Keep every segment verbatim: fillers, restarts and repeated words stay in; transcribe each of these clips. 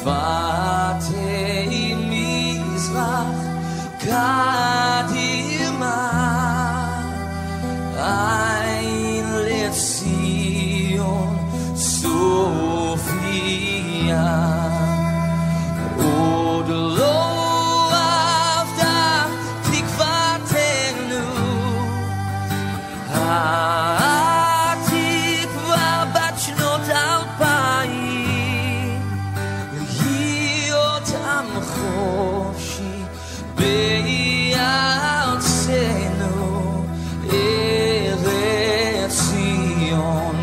Fate Mizrach Kadima Ein Lezion Sophia Od lo avda tikvatenu Hatikva bat shnot alpayim Liot am choshi be'artzenu Eretz Zion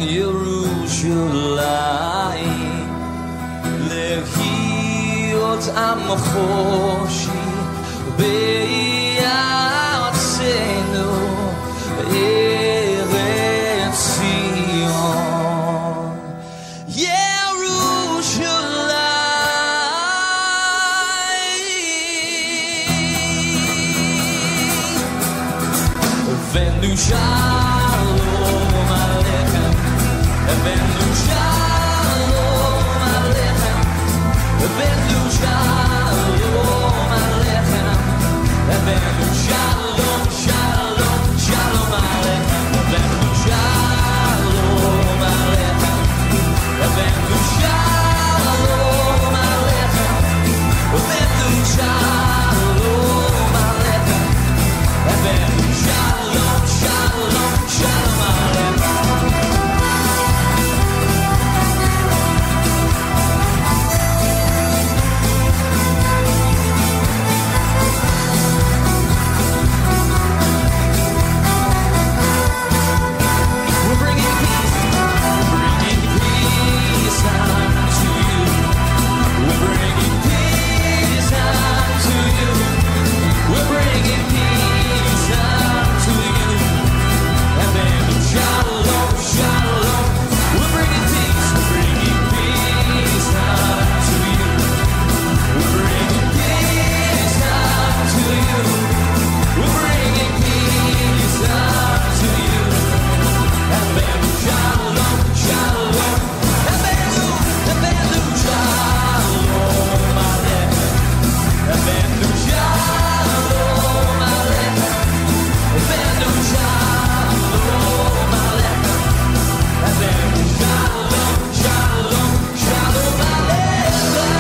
Yerushalayim Lehiot am choshi be'artzenu Eretz Zion Yerushalayim Venu shalom alechem Venu shalom alechem Venu shalom alechem Venu shalom, shalom, shalom alechem Venu shalom alechem Venu shalom alechem Venu shalom alechem Venu shalom, shalom, shalom alechem We're bringing peace, we're bringing peace unto you. We're bringing peace unto you. We're bringing peace unto you. And then shalom, shalom. We're bringing peace, we're bringing peace unto you. We're bringing peace unto you. We're bringing peace unto you. And then shalom, shalom. And then, and then shalom alechem. And then shalom alechem. And then shalom alechem. And then shalom, shalom, shalom alechem.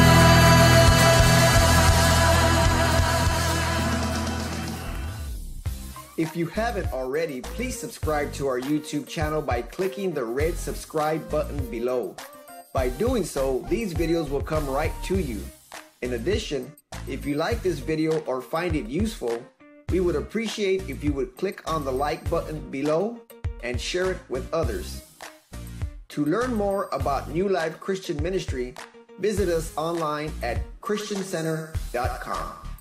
If you haven't already, please subscribe to our YouTube channel by clicking the red subscribe button below. By doing so, these videos will come right to you. In addition, if you like this video or find it useful, we would appreciate if you would click on the like button below and share it with others. To learn more about New Life Christian Ministry, visit us online at christian center dot com.